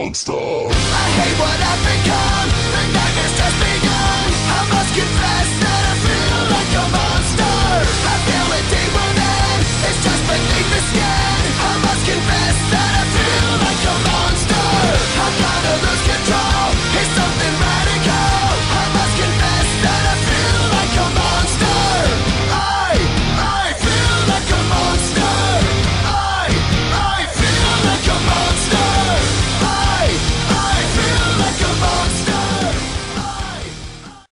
monster. I hate what I've become. The nightmare's just begun. I must confess that I feel like a monster. I feel it deep within. It's just beneath the skin. I must confess that I feel